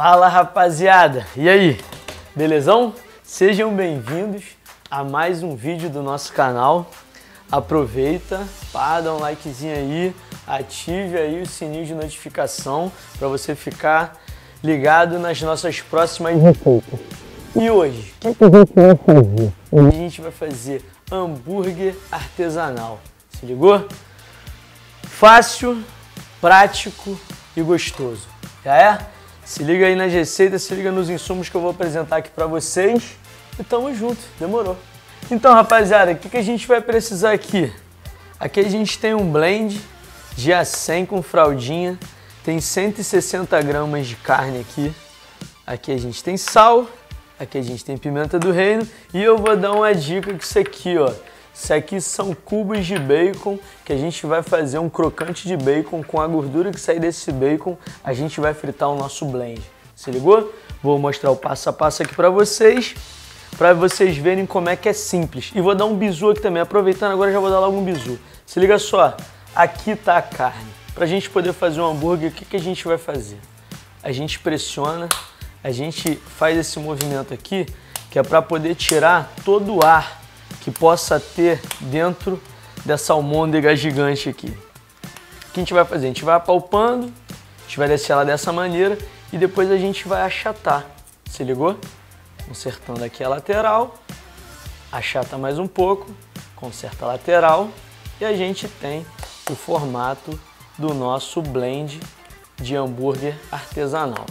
Fala, rapaziada! E aí, belezão? Sejam bem-vindos a mais um vídeo do nosso canal. Aproveita, dá um likezinho aí, ative aí o sininho de notificação para você ficar ligado nas nossas próximas receitas. E hoje, o que a gente vai fazer? Hoje a gente vai fazer hambúrguer artesanal. Se ligou? Fácil, prático e gostoso. Já é? Se liga aí nas receitas, se liga nos insumos que eu vou apresentar aqui pra vocês e tamo junto, demorou. Então, rapaziada, o que a gente vai precisar aqui? Aqui a gente tem um blend de A100 com fraldinha, tem 160 gramas de carne aqui. Aqui a gente tem sal, aqui a gente tem pimenta do reino e eu vou dar uma dica que isso aqui, ó. Isso aqui são cubos de bacon, que a gente vai fazer um crocante de bacon. Com a gordura que sair desse bacon, a gente vai fritar o nosso blend. Se ligou? Vou mostrar o passo a passo aqui para vocês verem como é que é simples. E vou dar um bizu aqui também, aproveitando agora já vou dar logo um bizu. Se liga só, aqui tá a carne. Pra gente poder fazer um hambúrguer, o que a gente vai fazer? A gente pressiona, a gente faz esse movimento aqui, que é para poder tirar todo o ar que possa ter dentro dessa almôndega gigante aqui. O que a gente vai fazer? A gente vai apalpando, a gente vai descer ela dessa maneira e depois a gente vai achatar. Se ligou? Consertando aqui a lateral, achata mais um pouco, conserta a lateral e a gente tem o formato do nosso blend de hambúrguer artesanal.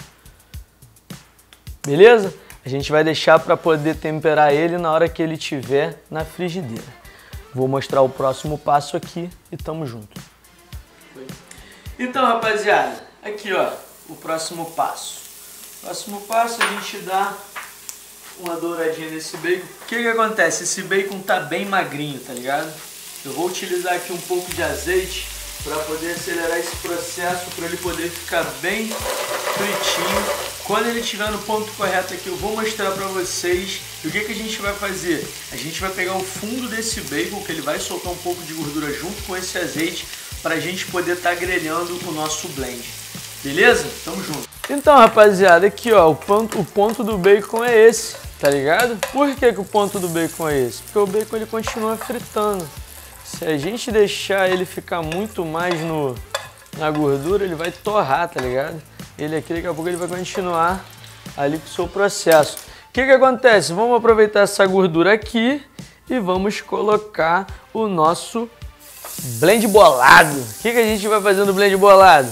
Beleza? A gente vai deixar para poder temperar ele na hora que ele estiver na frigideira. Vou mostrar o próximo passo aqui e tamo junto. Então, rapaziada, aqui ó, o próximo passo. Próximo passo a gente dá uma douradinha nesse bacon. O que acontece? Esse bacon tá bem magrinho, tá ligado? Eu vou utilizar aqui um pouco de azeite para poder acelerar esse processo, para ele poder ficar bem fritinho. Quando ele estiver no ponto correto aqui, eu vou mostrar para vocês. E o que a gente vai fazer? A gente vai pegar o fundo desse bacon, que ele vai soltar um pouco de gordura junto com esse azeite, para a gente poder estar grelhando o nosso blend. Beleza? Tamo junto. Então, rapaziada, aqui ó, o ponto do bacon é esse, tá ligado? Por que o ponto do bacon é esse? Porque o bacon ele continua fritando. Se a gente deixar ele ficar muito mais na gordura, ele vai torrar, tá ligado? Ele aqui, daqui a pouco, ele vai continuar ali com o seu processo. O que acontece? Vamos aproveitar essa gordura aqui e vamos colocar o nosso blend bolado. O que a gente vai fazer no blend bolado?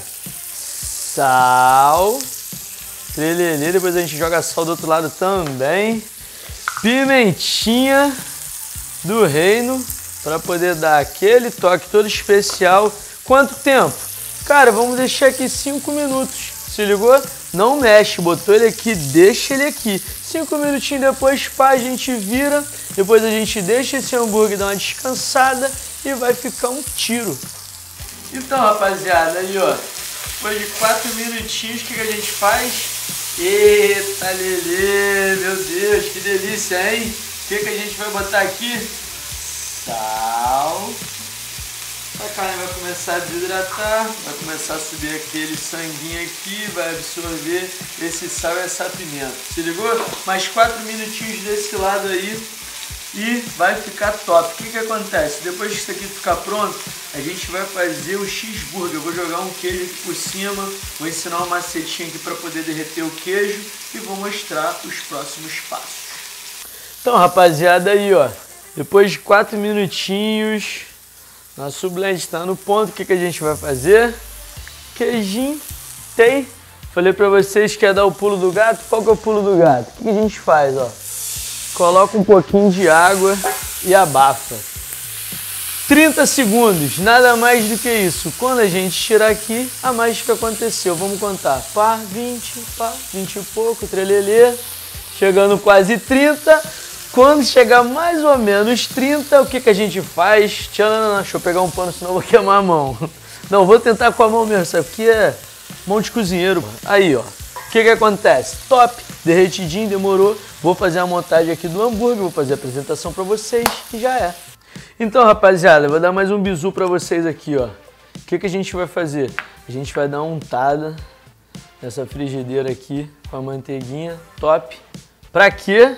Sal, trelelê, depois a gente joga sal do outro lado também. Pimentinha do reino, para poder dar aquele toque todo especial. Quanto tempo? Cara, vamos deixar aqui 5 minutos. Se ligou? Não mexe, botou ele aqui, deixa ele aqui. 5 minutinhos depois, pá, a gente vira. Depois a gente deixa esse hambúrguer dar uma descansada e vai ficar um tiro. Então, rapaziada, aí ó, depois de 4 minutinhos, o que a gente faz? Eita, lelê, meu Deus, que delícia, hein? O que a gente vai botar aqui? Sal. A carne vai começar a desidratar, vai começar a subir aquele sanguinho aqui, vai absorver esse sal e essa pimenta. Se ligou? Mais 4 minutinhos desse lado aí e vai ficar top. O que acontece? Depois que isso aqui ficar pronto, a gente vai fazer o cheeseburger. Eu vou jogar um queijo aqui por cima, vou ensinar uma macetinha aqui para poder derreter o queijo e vou mostrar os próximos passos. Então, rapaziada, aí ó, depois de 4 minutinhos, nosso blend está no ponto. O que a gente vai fazer? Queijinho, tem. Falei para vocês que ia dar o pulo do gato. Qual que é o pulo do gato? O que a gente faz, ó? Coloca um pouquinho de água e abafa. 30 segundos, nada mais do que isso. Quando a gente tirar aqui, a mágica aconteceu. Vamos contar. Pá, 20 e pouco, trelelê. Chegando quase 30. Quando chegar mais ou menos 30, o que a gente faz? Tchan, deixa eu pegar um pano, senão eu vou queimar a mão. Não, vou tentar com a mão mesmo, sabe? Porque é mão de cozinheiro. Aí, ó. O que acontece? Top, derretidinho, demorou. Vou fazer a montagem aqui do hambúrguer, vou fazer a apresentação pra vocês e já é. Então, rapaziada, eu vou dar mais um bizu pra vocês aqui, ó. O que a gente vai fazer? A gente vai dar uma untada nessa frigideira aqui com a manteiguinha, top. Pra quê?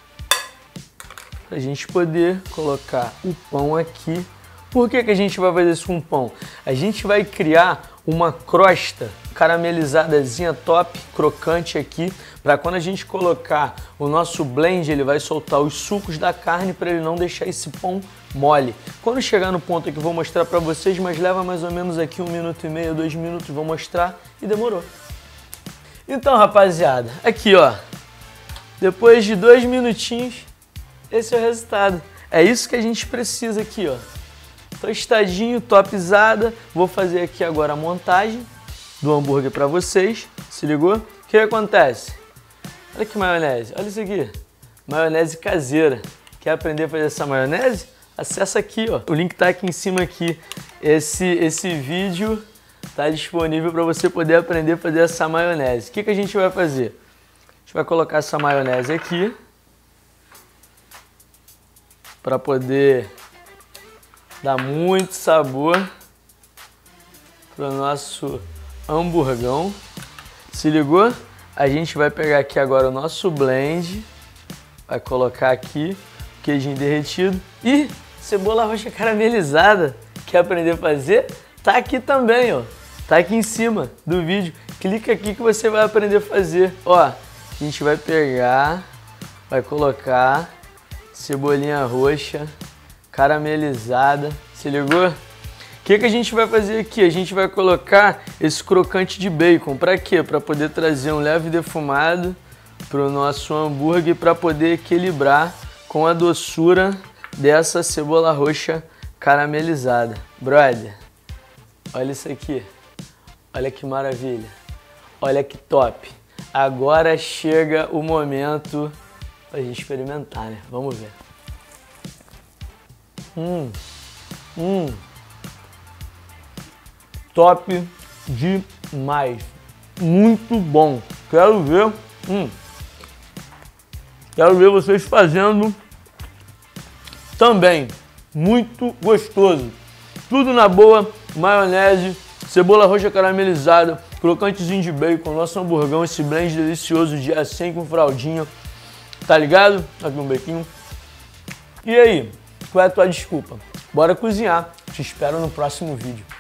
Pra gente poder colocar o pão aqui. Por que que a gente vai fazer isso com pão? A gente vai criar uma crosta caramelizadazinha top, crocante aqui, para quando a gente colocar o nosso blend, ele vai soltar os sucos da carne para ele não deixar esse pão mole. Quando chegar no ponto aqui eu vou mostrar para vocês, mas leva mais ou menos aqui 1 minuto e meio, 2 minutos, vou mostrar e demorou. Então, rapaziada, aqui ó, depois de 2 minutinhos, esse é o resultado. É isso que a gente precisa aqui, ó. Tostadinho, topzada. Vou fazer aqui agora a montagem do hambúrguer para vocês. Se ligou? O que acontece? Olha que maionese. Olha isso aqui. Maionese caseira. Quer aprender a fazer essa maionese? Acessa aqui, ó. O link tá aqui em cima aqui. Esse vídeo tá disponível para você poder aprender a fazer essa maionese. O que a gente vai fazer? A gente vai colocar essa maionese aqui para poder dar muito sabor para o nosso hamburgão. Se ligou? A gente vai pegar aqui agora o nosso blend, vai colocar aqui o queijinho derretido e cebola roxa caramelizada. Quer aprender a fazer? Tá aqui também, ó. Tá aqui em cima do vídeo. Clica aqui que você vai aprender a fazer. Ó, a gente vai pegar, vai colocar cebolinha roxa caramelizada, se ligou? O que a gente vai fazer aqui? A gente vai colocar esse crocante de bacon. Para quê? Para poder trazer um leve defumado para o nosso hambúrguer, para poder equilibrar com a doçura dessa cebola roxa caramelizada. Brother, olha isso aqui. Olha que maravilha. Olha que top. Agora chega o momento para a gente experimentar, né? Vamos ver. Top demais, muito bom. Quero ver vocês fazendo também, muito gostoso. Tudo na boa, maionese, cebola roxa caramelizada, crocantezinho de bacon, nosso hamburgão, esse blend delicioso de A100 com fraldinha, tá ligado? Aqui um bequinho. E aí? Qual é a tua desculpa? Bora cozinhar. Te espero no próximo vídeo.